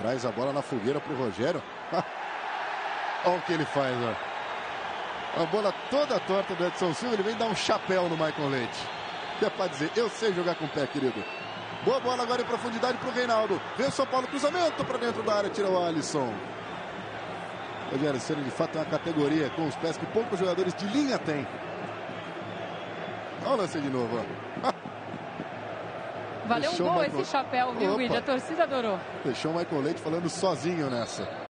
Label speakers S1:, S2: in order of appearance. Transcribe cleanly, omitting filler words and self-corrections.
S1: Traz a bola na fogueira para o Rogério. Olha o que ele faz, ó. A bola toda torta do Edson Silva, ele vem dar um chapéu no Michael Leite. Que é para dizer, eu sei jogar com o pé, querido. Boa bola agora em profundidade para o Reinaldo. Vem o São Paulo, cruzamento para dentro da área, tira o Alisson. Rogério Ceni, de fato, é uma categoria com os pés que poucos jogadores de linha têm. Olha o lance de novo, ó.
S2: Valeu um gol esse chapéu, viu, Guide? A torcida adorou.
S1: Deixou o Michael Leite falando sozinho nessa.